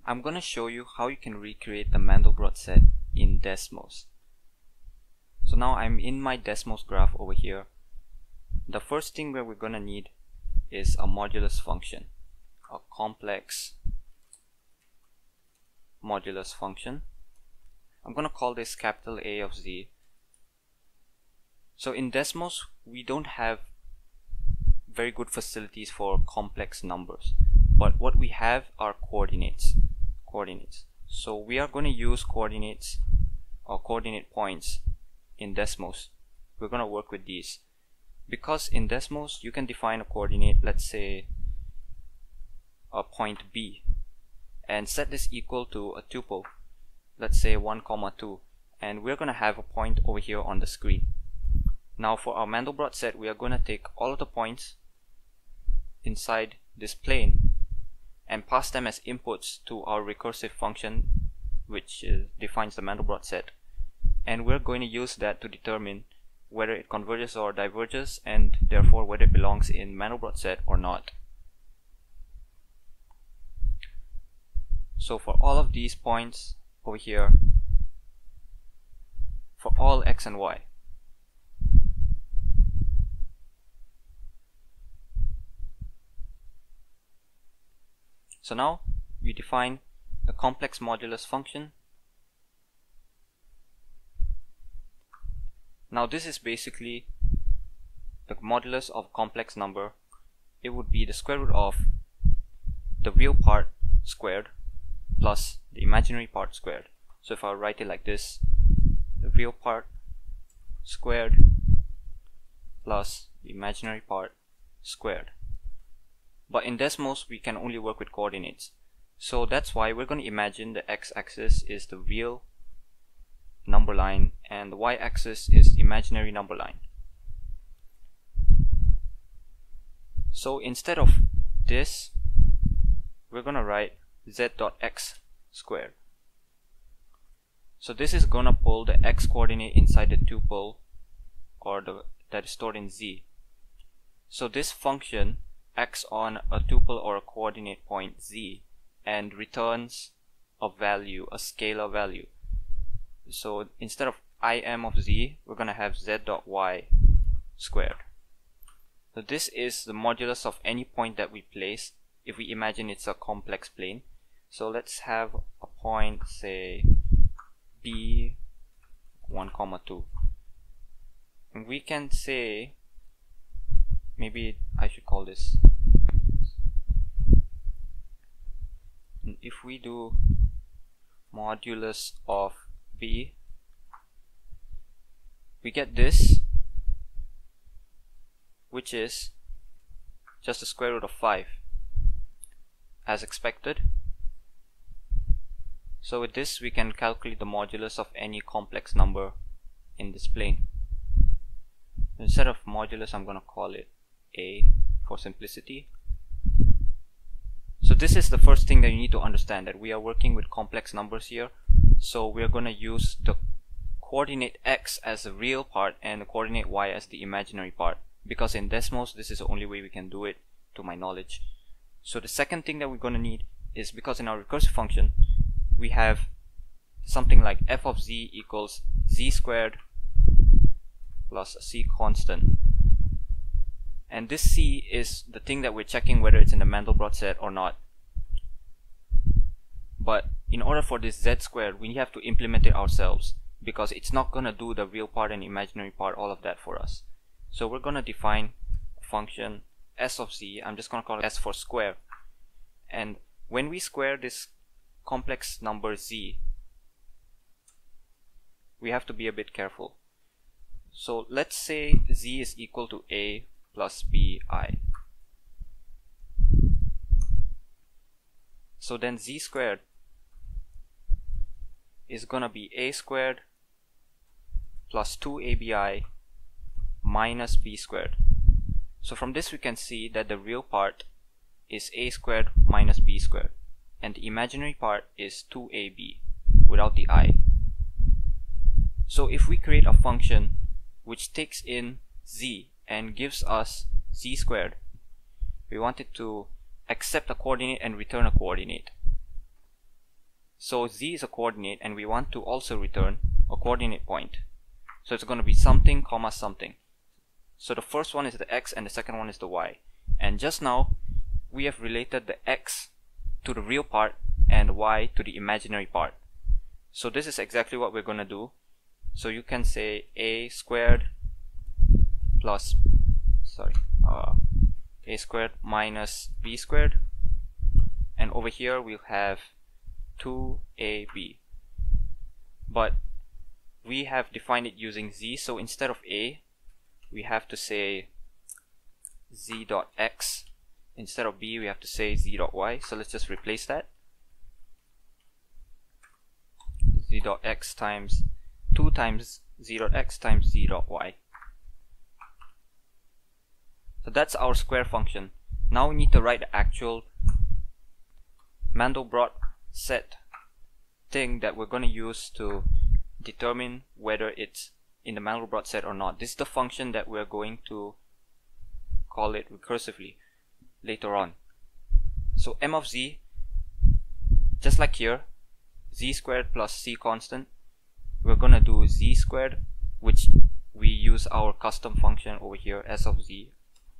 I'm going to show you how you can recreate the Mandelbrot set in Desmos. So now I'm in my Desmos graph over here. The first thing that we're going to need is a modulus function, a complex modulus function. I'm going to call this capital A of Z. So in Desmos we don't have very good facilities for complex numbers, but what we have are coordinates. So we are going to use coordinates or coordinate points in Desmos. We're going to work with these because in Desmos you can define a coordinate, let's say a point B, and set this equal to a tuple, let's say 1, 2, and we're going to have a point over here on the screen. Now for our Mandelbrot set, we are going to take all of the points inside this plane and pass them as inputs to our recursive function, which defines the Mandelbrot set, and we're going to use that to determine whether it converges or diverges, and therefore whether it belongs in Mandelbrot set or not. So for all of these points over here, for all x and y, so now we define the complex modulus function. Now this is basically the modulus of a complex number. It would be the square root of the real part squared plus the imaginary part squared. So if I write it like this, the real part squared plus the imaginary part squared. But in Desmos we can only work with coordinates, so that's why we're going to imagine the x-axis is the real number line and the y-axis is the imaginary number line. So instead of this, we're going to write z.x squared. So this is going to pull the x coordinate inside the tuple, or that is stored in z. So this function acts on a tuple or a coordinate point z and returns a value, a scalar value. So instead of im of z, we're going to have z.y squared. So this is the modulus of any point that we place if we imagine it's a complex plane. So let's have a point, say b 1, 2, and we can say, maybe I should call this, and if we do modulus of b, we get this, which is just the square root of 5 as expected. So with this we can calculate the modulus of any complex number in this plane. Instead of modulus, I'm going to call it a for simplicity. So this is the first thing that you need to understand, that we are working with complex numbers here. So we're going to use the coordinate x as the real part and the coordinate y as the imaginary part, because in Desmos this is the only way we can do it to my knowledge. So the second thing that we're going to need is, because in our recursive function we have something like f of z equals z squared plus a c constant, and this c is the thing that we're checking whether it's in the Mandelbrot set or not. But in order for this z squared, we have to implement it ourselves, because it's not going to do the real part and imaginary part, all of that for us. So we're going to define a function s of z. I'm just going to call it s for square, and when we square this complex number z, we have to be a bit careful. So let's say z is equal to a plus bi. So then z squared is gonna be a squared plus 2abi minus b squared. So from this we can see that the real part is a squared minus b squared, and the imaginary part is 2ab without the I. So if we create a function which takes in z and gives us z squared, we want it to accept a coordinate and return a coordinate. So z is a coordinate and we want to also return a coordinate point. So it's going to be something comma something. So the first one is the x and the second one is the y. And just now we have related the x to the real part and y to the imaginary part. So this is exactly what we're going to do. So you can say a squared plus a squared minus b squared, and over here we'll have 2ab, but we have defined it using z, so instead of a we have to say z dot x, instead of b we have to say z dot y. So let's just replace that. Z dot x times 2 times z dot x times z dot y. So that's our square function. Now we need to write the actual Mandelbrot set thing that we're going to use to determine whether it's in the Mandelbrot set or not. This is the function that we're going to call it recursively later on. So m of z, just like here, z squared plus c constant, we're going to do z squared, which we use our custom function over here, s of z,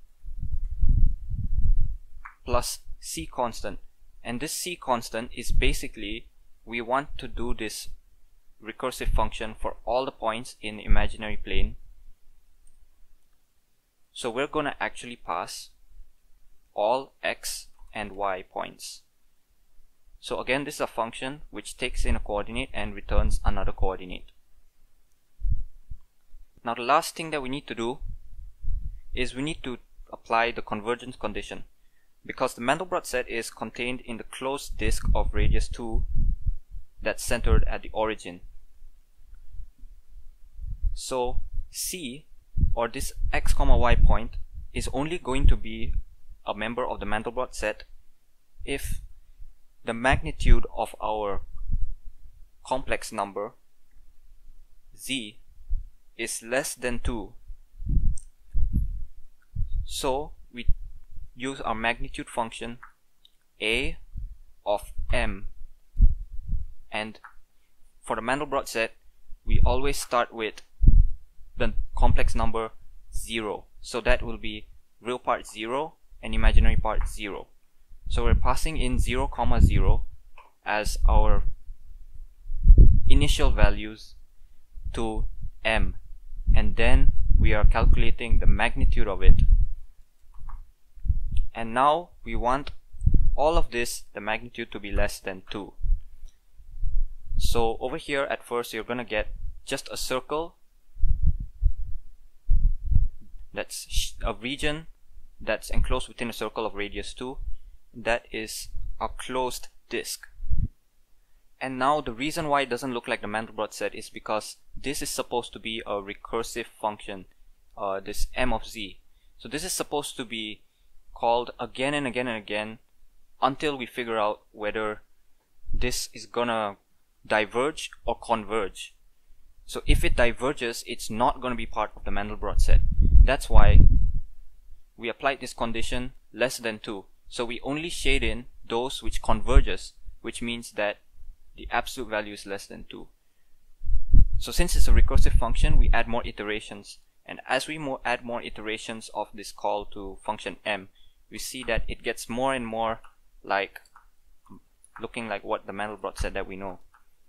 plus c constant. And this c constant is basically, we want to do this recursive function for all the points in the imaginary plane. So we're going to actually pass all x and y points. So again, this is a function which takes in a coordinate and returns another coordinate. Now the last thing that we need to do is we need to apply the convergence condition, because the Mandelbrot set is contained in the closed disk of radius 2 that's centered at the origin. So c, or this x comma y point, is only going to be a member of the Mandelbrot set if the magnitude of our complex number z is less than 2. So we use our magnitude function a of m, and for the Mandelbrot set we always start with the complex number 0, so that will be real part 0 and imaginary part 0. So we're passing in 0 comma 0 as our initial values to m, and then we are calculating the magnitude of it. And now we want all of this, the magnitude, to be less than 2. So over here at first you're gonna get just a circle, that's a region that's enclosed within a circle of radius 2. That is a closed disk. And now the reason why it doesn't look like the Mandelbrot set is because this is supposed to be a recursive function, this m of z. So this is supposed to be called again and again and again until we figure out whether this is gonna diverge or converge. So if it diverges, it's not gonna be part of the Mandelbrot set. That's why we applied this condition less than 2. So we only shade in those which converges, which means that the absolute value is less than 2. So since it's a recursive function, we add more iterations, and as we add more iterations of this call to function m, we see that it gets more and more like looking like what the Mandelbrot said that we know.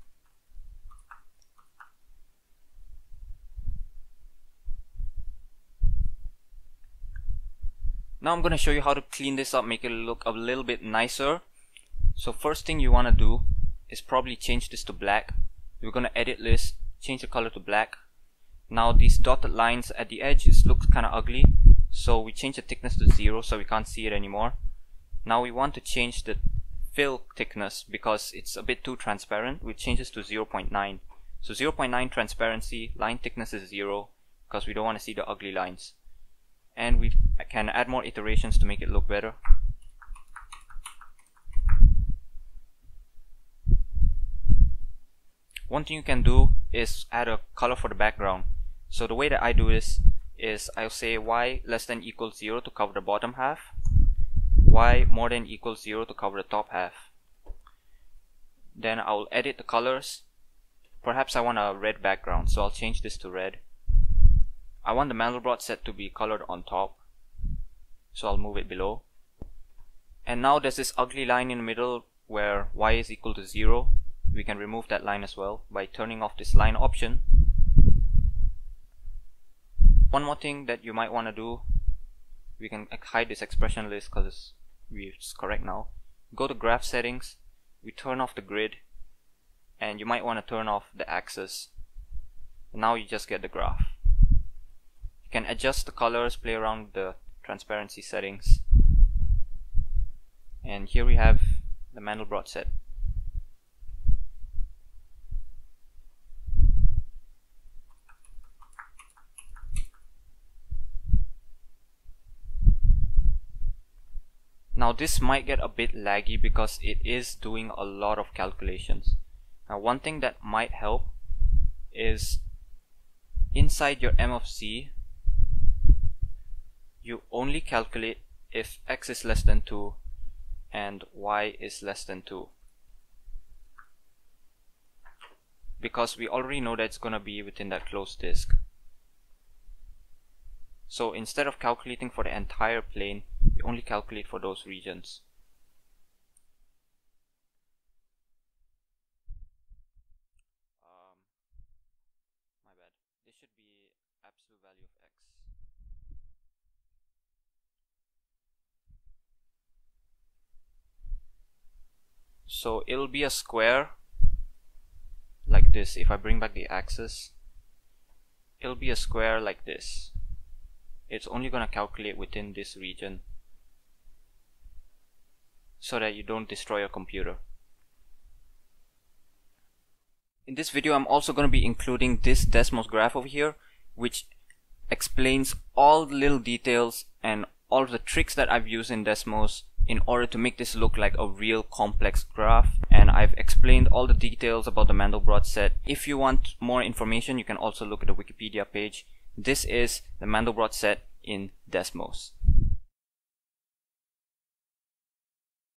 Now I'm going to show you how to clean this up, make it look a little bit nicer. So first thing you want to do is probably change this to black. We're going to edit this, change the color to black. Now these dotted lines at the edges looks kind of ugly, so we change the thickness to 0 so we can't see it anymore. Now we want to change the fill thickness because it's a bit too transparent. We change this to 0.9. So 0.9 transparency, line thickness is 0 because we don't want to see the ugly lines. And we can add more iterations to make it look better. One thing you can do is add a color for the background. So the way that I do this is I'll say y less than equals 0 to cover the bottom half, y more than equals 0 to cover the top half. Then I'll edit the colors. Perhaps I want a red background, so I'll change this to red. I want the Mandelbrot set to be colored on top, so I'll move it below. And now there's this ugly line in the middle where y is equal to 0. We can remove that line as well by turning off this line option. One more thing that you might want to do, we can hide this expression list because it's correct now. Go to graph settings, we turn off the grid, and you might want to turn off the axis. Now you just get the graph. You can adjust the colors, play around with the transparency settings, and here we have the Mandelbrot set. Now this might get a bit laggy because it is doing a lot of calculations. Now one thing that might help is inside your M of C, you only calculate if x is less than 2 and y is less than 2. Because we already know that it's going to be within that closed disk. So instead of calculating for the entire plane, we only calculate for those regions. My bad. This should be absolute value of x. So it'll be a square like this. If I bring back the axis, it'll be a square like this. It's only going to calculate within this region so that you don't destroy your computer. In this video I'm also going to be including this Desmos graph over here, which explains all the little details and all of the tricks that I've used in Desmos in order to make this look like a real complex graph. And I've explained all the details about the Mandelbrot set. If you want more information, you can also look at the Wikipedia page. This is the Mandelbrot set in Desmos.